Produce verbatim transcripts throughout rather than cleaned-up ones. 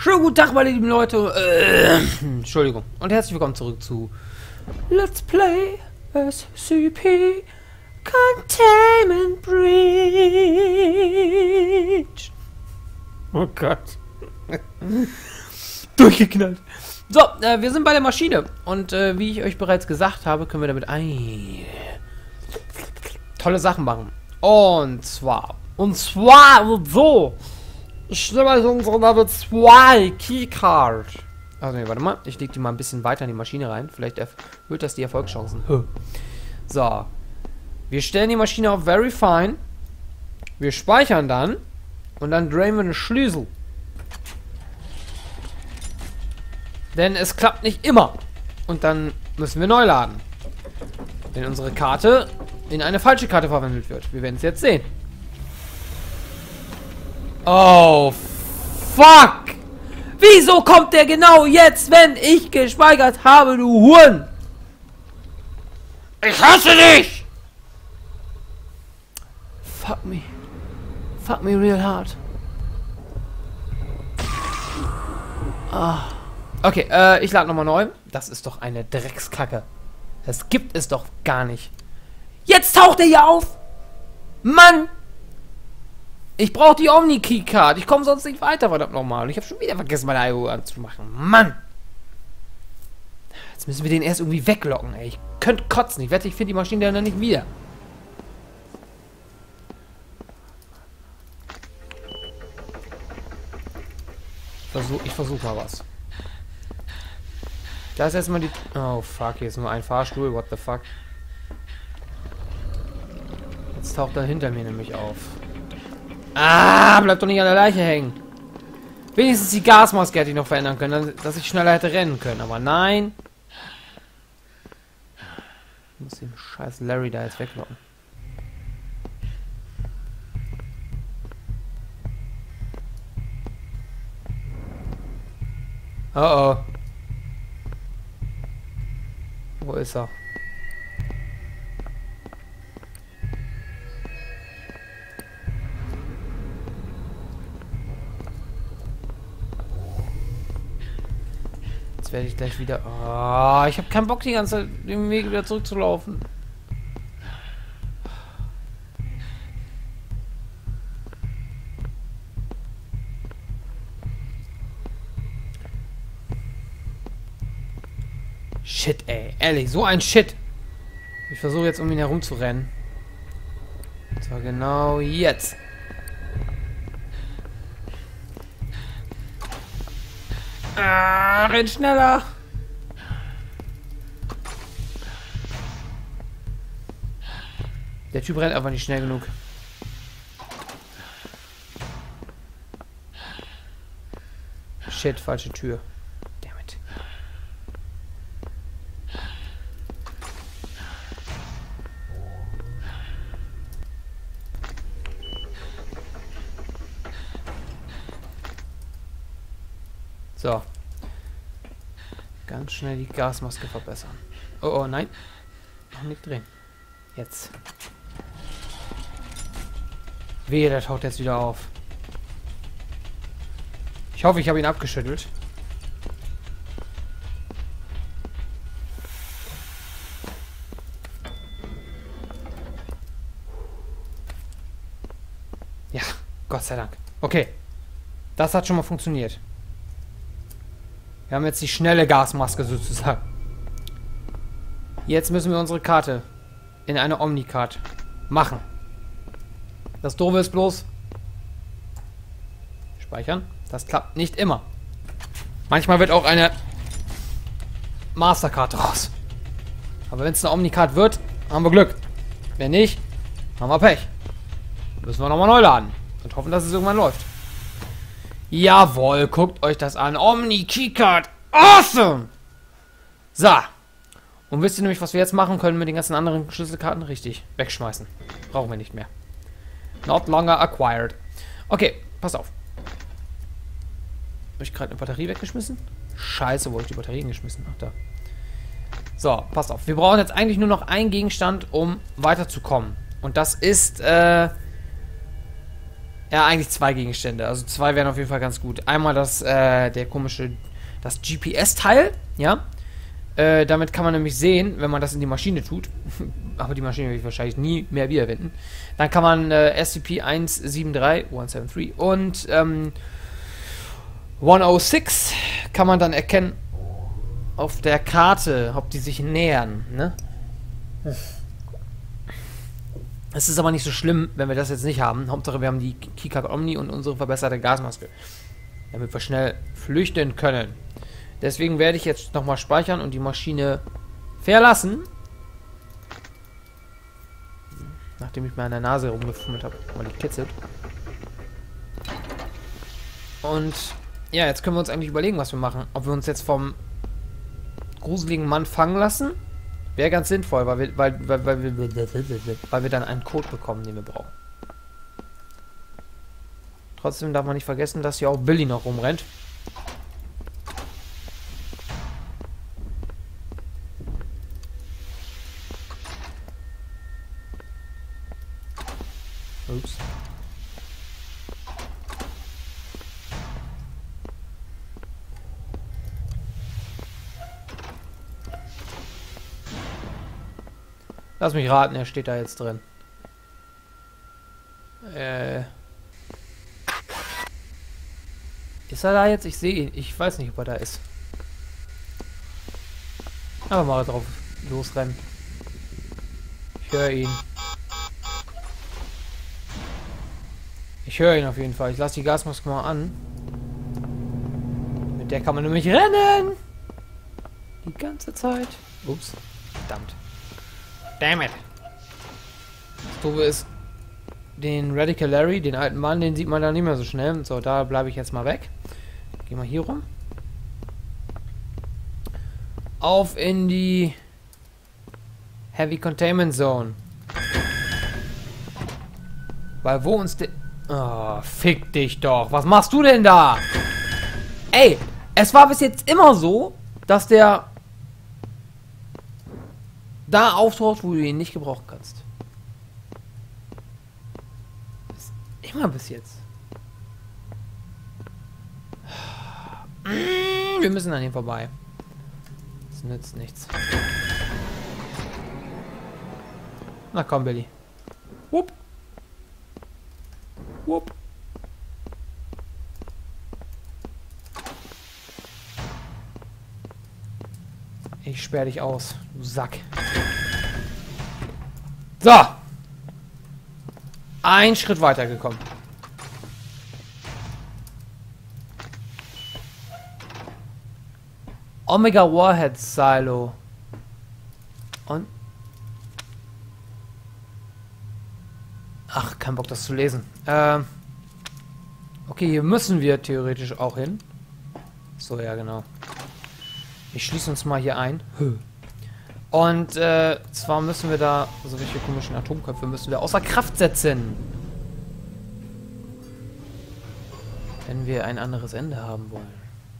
Schönen guten Tag, meine lieben Leute. Äh, Entschuldigung. Und herzlich willkommen zurück zu Let's Play S C P Containment Breach. Oh Gott. Durchgeknallt. So, äh, wir sind bei der Maschine. Und äh, wie ich euch bereits gesagt habe, können wir damit ein tolle Sachen machen. Und zwar. Und zwar so. Ich nehme also unsere Level zwei Keycard. Also nee, warte mal. Ich lege die mal ein bisschen weiter in die Maschine rein. Vielleicht erhöht das die Erfolgschancen. So. Wir stellen die Maschine auf Very Fine. Wir speichern dann. Und dann drehen wir eine Schlüssel. Denn es klappt nicht immer. Und dann müssen wir neu laden. Wenn unsere Karte in eine falsche Karte verwandelt wird. Wir werden es jetzt sehen. Oh, fuck! Wieso kommt der genau jetzt, wenn ich gespeichert habe, du Huren? Ich hasse dich! Fuck me. Fuck me real hard. Ah. Okay, äh, ich lade nochmal neu. Das ist doch eine Dreckskacke. Das gibt es doch gar nicht. Jetzt taucht er hier auf! Mann! Ich brauche die Omni-Keycard. Ich komme sonst nicht weiter, verdammt nochmal. Und ich habe schon wieder vergessen, meine I O anzumachen. Mann! Jetzt müssen wir den erst irgendwie weglocken, ey. Ich könnte kotzen. Ich wette, ich finde die Maschine dann nicht wieder. Versuch, ich versuche mal was. Da ist erstmal die... Oh, fuck. Hier ist nur ein Fahrstuhl. What the fuck? Jetzt taucht er hinter mir nämlich auf. Ah, bleibt doch nicht an der Leiche hängen. Wenigstens die Gasmaske hätte ich noch verändern können, dass ich schneller hätte rennen können. Aber nein. Ich muss den scheiß Larry da jetzt weglocken. Oh oh. Wo ist er? Werde ich gleich wieder... Oh, ich habe keinen Bock, die ganze Zeit den Weg wieder zurückzulaufen. Shit, ey. Ehrlich, so ein Shit. Ich versuche jetzt, um ihn herum zu rennen. Und zwar genau jetzt. Ah, renn schneller! Der Typ rennt einfach nicht schnell genug. Shit, falsche Tür. Damn it. So. Ganz schnell die Gasmaske verbessern. Oh, oh, nein. Noch nicht drehen. Jetzt. Wehe, der taucht jetzt wieder auf. Ich hoffe, ich habe ihn abgeschüttelt. Ja, Gott sei Dank. Okay. Das hat schon mal funktioniert. Wir haben jetzt die schnelle Gasmaske sozusagen. Jetzt müssen wir unsere Karte in eine Omni-Card machen. Das Doofe ist bloß... Speichern. Das klappt nicht immer. Manchmal wird auch eine Mastercard raus. Aber wenn es eine Omni-Card wird, haben wir Glück. Wenn nicht, haben wir Pech. Müssen wir nochmal neu laden. Und hoffen, dass es irgendwann läuft. Jawohl, guckt euch das an. Omni Keycard. Awesome! So. Und wisst ihr nämlich, was wir jetzt machen können mit den ganzen anderen Schlüsselkarten? Richtig. Wegschmeißen. Brauchen wir nicht mehr. Not longer acquired. Okay, pass auf. Habe ich gerade eine Batterie weggeschmissen? Scheiße, wo habe ich die Batterien geschmissen? Ach, da. So, pass auf. Wir brauchen jetzt eigentlich nur noch einen Gegenstand, um weiterzukommen. Und das ist, äh... Ja, eigentlich zwei Gegenstände. Also zwei wären auf jeden Fall ganz gut. Einmal das, äh, der komische, das G P S-Teil, ja. Äh, damit kann man nämlich sehen, wenn man das in die Maschine tut, aber die Maschine will ich wahrscheinlich nie mehr wiederfinden, dann kann man äh, S C P eins sieben drei und ähm, hundertsechs kann man dann erkennen auf der Karte, ob die sich nähern, ne? Es ist aber nicht so schlimm, wenn wir das jetzt nicht haben. Hauptsache wir haben die Keycard Omni und unsere verbesserte Gasmaske, damit wir schnell flüchten können. Deswegen werde ich jetzt nochmal speichern und die Maschine verlassen. Nachdem ich mir an der Nase rumgefummelt habe, weil die kitzelt. Und ja, jetzt können wir uns eigentlich überlegen, was wir machen. Ob wir uns jetzt vom gruseligen Mann fangen lassen. Wäre ganz sinnvoll, weil wir, weil, weil, weil, wir, weil wir dann einen Code bekommen, den wir brauchen. Trotzdem darf man nicht vergessen, dass hier auch Billy noch rumrennt. Ups. Lass mich raten, er steht da jetzt drin. Äh. Ist er da jetzt? Ich sehe ihn. Ich weiß nicht, ob er da ist. Aber mal drauf losrennen. Ich höre ihn. Ich höre ihn auf jeden Fall. Ich lasse die Gasmaske mal an. Mit der kann man nämlich rennen. Die ganze Zeit. Ups. Verdammt. Damn it. Das Doofe ist, den Radical Larry, den alten Mann, den sieht man da nicht mehr so schnell. So, da bleibe ich jetzt mal weg. Gehen wir hier rum. Auf in die Heavy Containment Zone. Weil wo uns der... Oh, fick dich doch. Was machst du denn da? Ey, es war bis jetzt immer so, dass der da auftaucht, wo du ihn nicht gebrauchen kannst. Immer bis jetzt. Wir müssen an ihm vorbei. Das nützt nichts. Na komm, Billy. Wupp. Wupp. Ich sperr dich aus, du Sack. So. Ein Schritt weiter gekommen. Omega Warhead Silo. Und? Ach, kein Bock, das zu lesen. Ähm. Okay, hier müssen wir theoretisch auch hin. So, ja, genau. Ich schließe uns mal hier ein. Und, äh, zwar müssen wir da, so welche komischen Atomköpfe müssen wir außer Kraft setzen. Wenn wir ein anderes Ende haben wollen.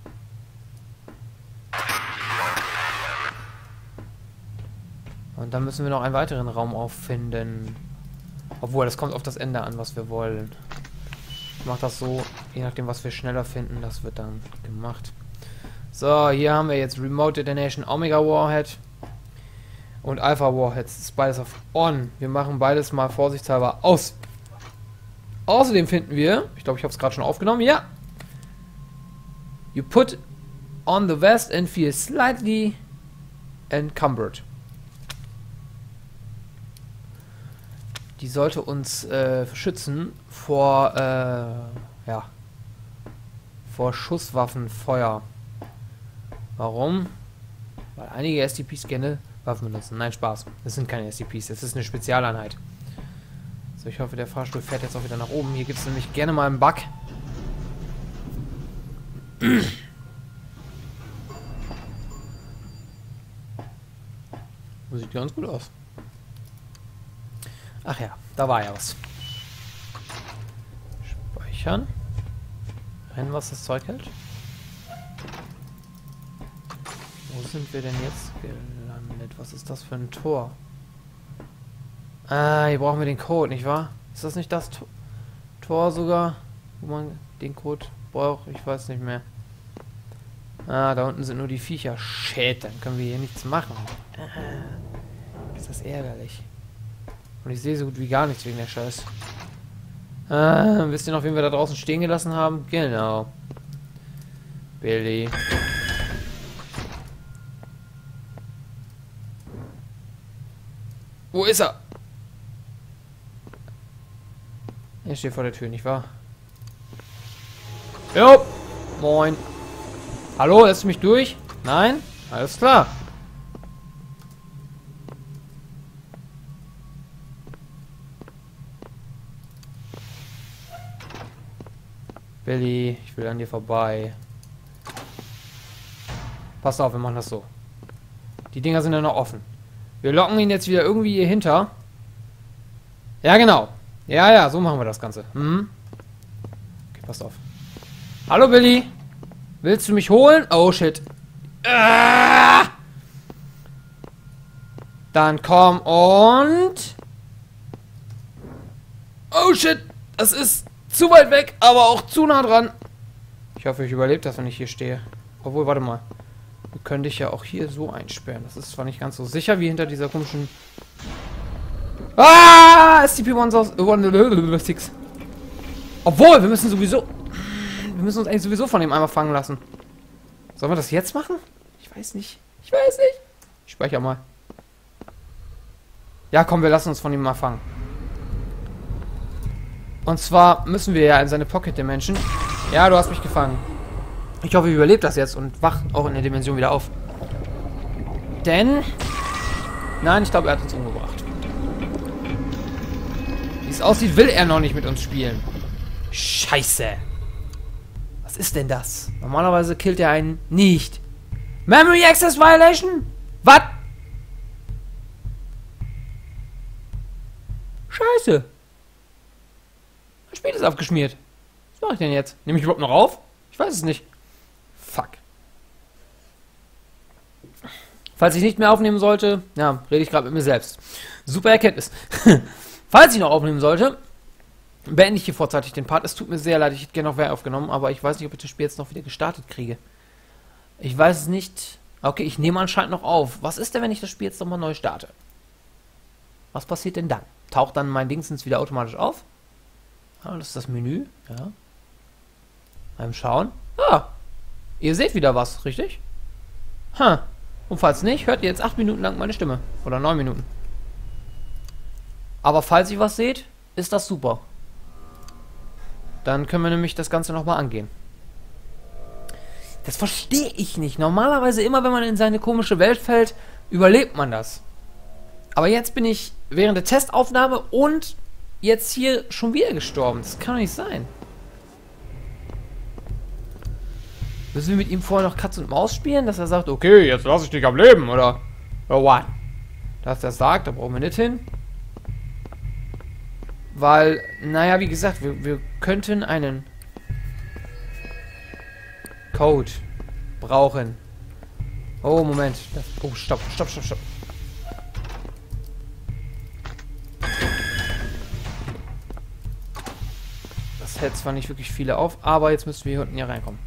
Und dann müssen wir noch einen weiteren Raum auffinden. Obwohl, das kommt auf das Ende an, was wir wollen. Ich mache das so, je nachdem, was wir schneller finden, das wird dann gemacht. So, hier haben wir jetzt Remote Detonation Omega Warhead und Alpha Warheads. Das ist beides auf On. Wir machen beides mal vorsichtshalber aus. Außerdem finden wir, ich glaube, ich habe es gerade schon aufgenommen, ja. You put on the vest and feel slightly encumbered. Die sollte uns äh, schützen vor, äh, ja, vor Schusswaffenfeuer. Warum? Weil einige S C Ps gerne Waffen benutzen. Nein, Spaß. Das sind keine S C Ps. Es ist eine Spezialeinheit. So, ich hoffe, der Fahrstuhl fährt jetzt auch wieder nach oben. Hier gibt es nämlich gerne mal einen Bug. Das sieht ganz gut aus. Ach ja, da war ja was. Speichern. Rennen, was das Zeug hält. Wo sind wir denn jetzt gelandet? Was ist das für ein Tor? Ah, hier brauchen wir den Code, nicht wahr? Ist das nicht das Tor? Tor sogar, wo man den Code braucht. Ich weiß nicht mehr. Ah, da unten sind nur die Viecher. Shit, dann können wir hier nichts machen. Ah, ist das ärgerlich. Und ich sehe so gut wie gar nichts wegen der Scheiß. Ah, wisst ihr noch, wen wir da draußen stehen gelassen haben? Genau. Billy. Wo ist er? Er steht vor der Tür, nicht wahr? Jo! Moin. Hallo, lässt du mich durch? Nein? Alles klar. Billy, ich will an dir vorbei. Pass auf, wir machen das so. Die Dinger sind ja noch offen. Wir locken ihn jetzt wieder irgendwie hier hinter. Ja, genau. Ja, ja, so machen wir das Ganze. Mhm. Okay, passt auf. Hallo, Billy. Willst du mich holen? Oh, shit. Ah! Dann komm und... Oh, shit. Das ist zu weit weg, aber auch zu nah dran. Ich hoffe, ich überlebe das, wenn ich hier stehe. Obwohl, warte mal. Wir können dich ja auch hier so einsperren. Das ist zwar nicht ganz so sicher wie hinter dieser komischen... Ah! S C P sechs. Obwohl, wir müssen sowieso... Wir müssen uns eigentlich sowieso von dem einmal fangen lassen. Sollen wir das jetzt machen? Ich weiß nicht. Ich weiß nicht. Ich speichere mal. Ja, komm, wir lassen uns von ihm mal fangen. Und zwar müssen wir ja in seine Pocket Dimension. Ja, du hast mich gefangen. Ich hoffe, ich überlebe das jetzt und wach auch in der Dimension wieder auf. Denn... Nein, ich glaube, er hat uns umgebracht. Wie es aussieht, will er noch nicht mit uns spielen. Scheiße. Was ist denn das? Normalerweise killt er einen nicht. Memory Access Violation? Was? Scheiße. Das Spiel ist abgeschmiert. Was mache ich denn jetzt? Nehme ich überhaupt noch auf? Ich weiß es nicht. Fuck. Falls ich nicht mehr aufnehmen sollte, ja, rede ich gerade mit mir selbst. Super Erkenntnis. Falls ich noch aufnehmen sollte, beende ich hier vorzeitig den Part. Es tut mir sehr leid, ich hätte gerne noch wer aufgenommen, aber ich weiß nicht, ob ich das Spiel jetzt noch wieder gestartet kriege. Ich weiß es nicht. Okay, ich nehme anscheinend noch auf. Was ist denn, wenn ich das Spiel jetzt nochmal neu starte? Was passiert denn dann? Taucht dann mein Dingsens wieder automatisch auf? Ah, das ist das Menü. Ja. Beim Schauen. Ah, ihr seht wieder was, richtig? Ha. Und falls nicht, hört ihr jetzt acht Minuten lang meine Stimme. Oder neun Minuten. Aber falls ihr was seht, ist das super. Dann können wir nämlich das Ganze nochmal angehen. Das verstehe ich nicht. Normalerweise immer, wenn man in seine komische Welt fällt, überlebt man das. Aber jetzt bin ich während der Testaufnahme und jetzt hier schon wieder gestorben. Das kann doch nicht sein. Müssen wir mit ihm vorher noch Katz und Maus spielen, dass er sagt, okay, jetzt lasse ich dich am Leben, oder? Oder what? Dass er sagt, da brauchen wir nicht hin. Weil, naja, wie gesagt, wir, wir könnten einen Code brauchen. Oh, Moment. Das, oh, stopp, stopp, stopp, stopp. Das hält zwar nicht wirklich viele auf, aber jetzt müssen wir hier unten hier reinkommen.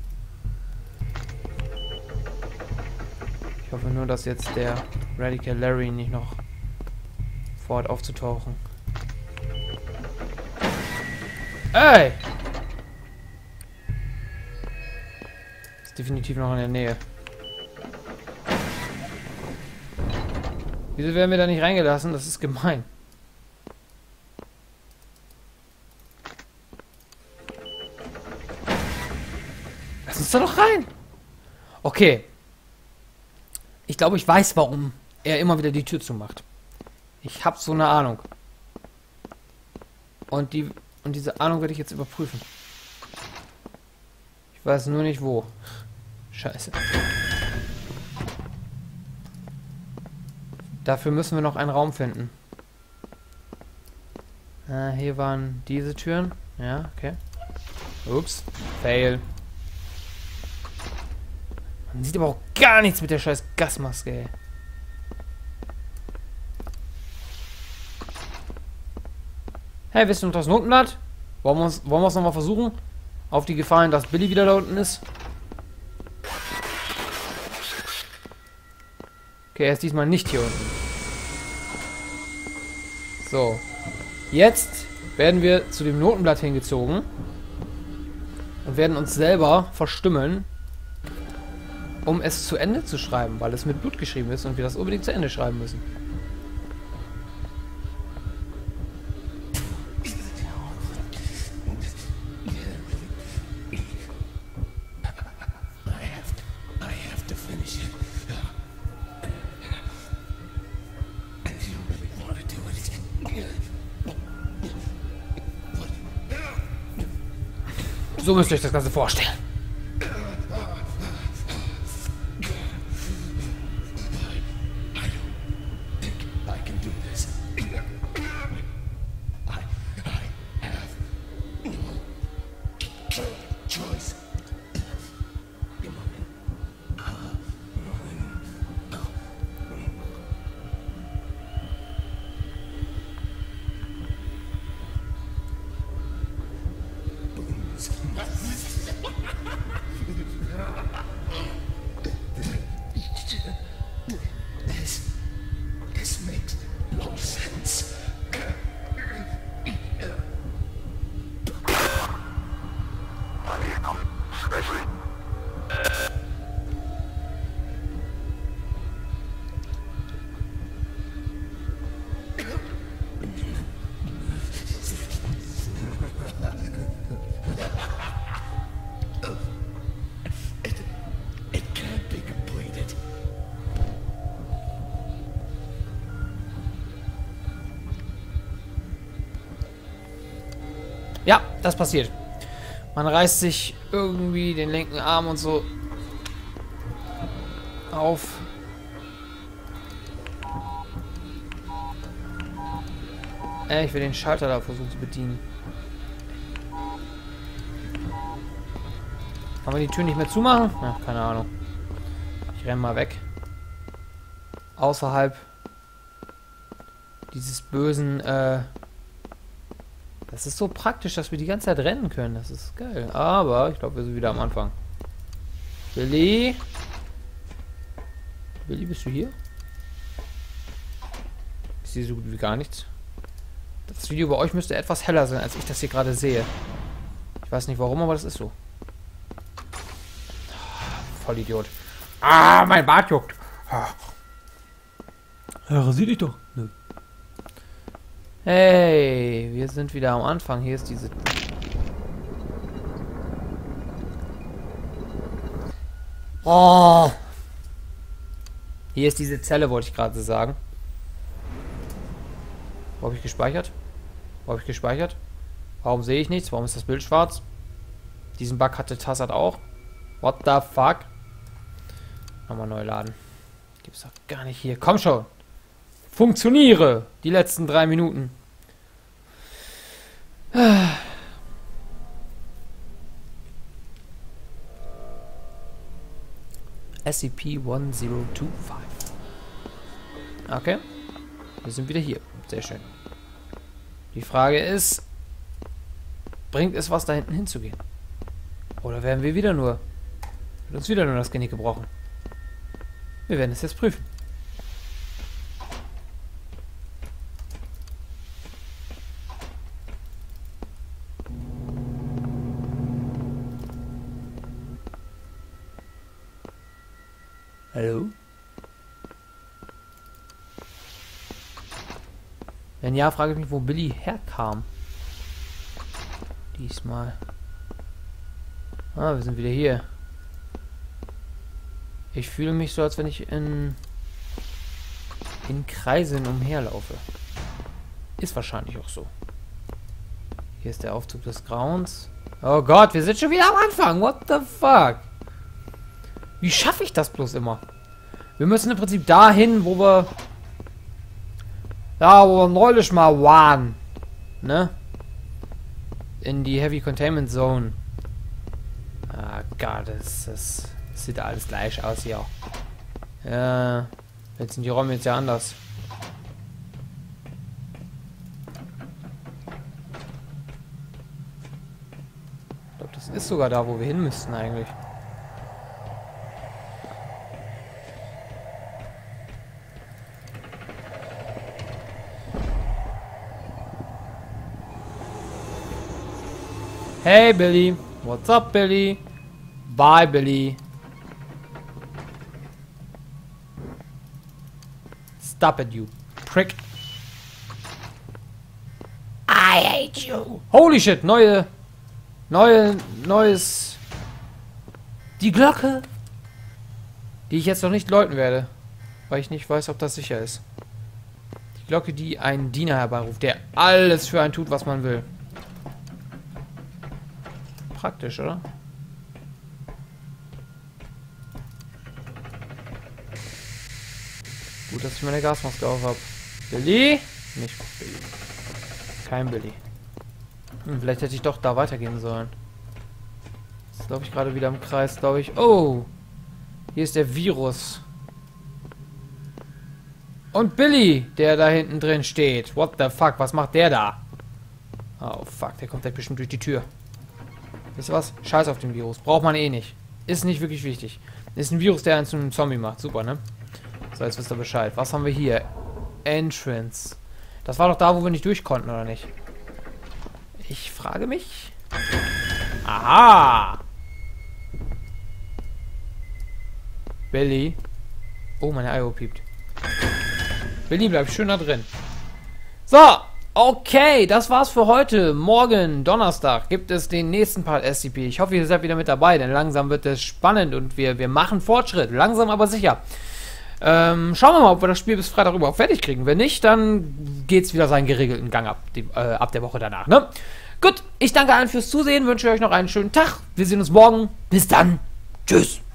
Ich hoffe nur, dass jetzt der Radical Larry nicht noch vorhat aufzutauchen. Ey! Ist definitiv noch in der Nähe. Wieso werden wir da nicht reingelassen? Das ist gemein. Lass uns da doch rein! Okay. Ich glaube, ich weiß, warum er immer wieder die Tür zumacht. Ich habe so eine Ahnung. Und die und diese Ahnung werde ich jetzt überprüfen. Ich weiß nur nicht wo. Scheiße. Dafür müssen wir noch einen Raum finden. Ah, hier waren diese Türen. Ja, okay. Ups. Fail. Man sieht aber auch gar nichts mit der scheiß Gasmaske, ey. Hey, wisst ihr noch das Notenblatt? Wollen wir es wollen wir es nochmal versuchen? Auf die Gefahr hin, dass Billy wieder da unten ist. Okay, er ist diesmal nicht hier unten. So. Jetzt werden wir zu dem Notenblatt hingezogen. Und werden uns selber verstümmeln, um es zu Ende zu schreiben, weil es mit Blut geschrieben ist und wir das unbedingt zu Ende schreiben müssen. So müsst ihr euch das Ganze vorstellen. Ja, das passiert. Man reißt sich irgendwie den linken Arm und so auf. Äh, ich will den Schalter da versuchen zu bedienen. Kann man die Tür nicht mehr zumachen? Ja, keine Ahnung. Ich renne mal weg. Außerhalb dieses bösen, äh... Das ist so praktisch, dass wir die ganze Zeit rennen können. Das ist geil. Aber ich glaube, wir sind wieder am Anfang. Billy? Billy, bist du hier? Ich sehe so gut wie gar nichts. Das Video bei euch müsste etwas heller sein, als ich das hier gerade sehe. Ich weiß nicht warum, aber das ist so. Voll Idiot. Ah, mein Bart juckt. Ja, rasier dich doch. Nö. Hey, wir sind wieder am Anfang. Hier ist diese... Oh! Hier ist diese Zelle, wollte ich gerade sagen. Wo habe ich gespeichert? Wo habe ich gespeichert? Warum sehe ich nichts? Warum ist das Bild schwarz? Diesen Bug hatte Tassat auch. What the fuck? Nochmal neu laden. Gibt's doch gar nicht hier. Komm schon! Funktioniere! Die letzten drei Minuten. S C P tausendzweiundfünfzig. Okay. Wir sind wieder hier. Sehr schön. Die Frage ist, bringt es was, da hinten hinzugehen? Oder werden wir wieder nur... wird uns wieder nur das Genick gebrochen? Wir werden es jetzt prüfen. Hallo? Wenn ja, frage ich mich, wo Billy herkam. Diesmal. Ah, wir sind wieder hier. Ich fühle mich so, als wenn ich in, in Kreisen umherlaufe. Ist wahrscheinlich auch so. Hier ist der Aufzug des Grauens. Oh Gott, wir sind schon wieder am Anfang. What the fuck? Wie schaffe ich das bloß immer? Wir müssen im Prinzip dahin, wo wir... Da, wo wir neulich mal waren. Ne? In die Heavy Containment Zone. Ah Gott, das, das sieht alles gleich aus hier. Ja, jetzt sind die Räume jetzt ja anders. ist sogar da, wo wir hin müssten eigentlich. Hey Billy, what's up Billy? Bye Billy. Stop it, you prick. I hate you. Holy shit, neue, neue, neues. Die Glocke, die ich jetzt noch nicht läuten werde, weil ich nicht weiß, ob das sicher ist. Die Glocke, die einen Diener herbeiruft, der alles für einen tut, was man will. Praktisch, oder? Gut, dass ich meine Gasmaske auf habe. Billy? Nicht Billy. Kein Billy. Hm, vielleicht hätte ich doch da weitergehen sollen. Jetzt glaube ich gerade wieder im Kreis, glaube ich. Oh! Hier ist der Virus. Und Billy, der da hinten drin steht. What the fuck? Was macht der da? Oh fuck, der kommt gleich bestimmt durch die Tür. Wisst ihr was? Scheiß auf den Virus. Braucht man eh nicht. Ist nicht wirklich wichtig. Ist ein Virus, der einen zu einem Zombie macht. Super, ne? So, jetzt wisst ihr Bescheid. Was haben wir hier? Entrance. Das war doch da, wo wir nicht durch konnten, oder nicht? Ich frage mich. Aha! Billy. Oh, meine I O piept. Billy bleibt schön da drin. So! Okay, das war's für heute. Morgen, Donnerstag, gibt es den nächsten Part S C P. Ich hoffe, ihr seid wieder mit dabei, denn langsam wird es spannend und wir, wir machen Fortschritt. Langsam, aber sicher. Ähm, schauen wir mal, ob wir das Spiel bis Freitag überhaupt fertig kriegen. Wenn nicht, dann geht's wieder seinen geregelten Gang ab, die, äh, ab der Woche danach, ne? Gut, ich danke allen fürs Zusehen, wünsche euch noch einen schönen Tag. Wir sehen uns morgen. Bis dann. Tschüss.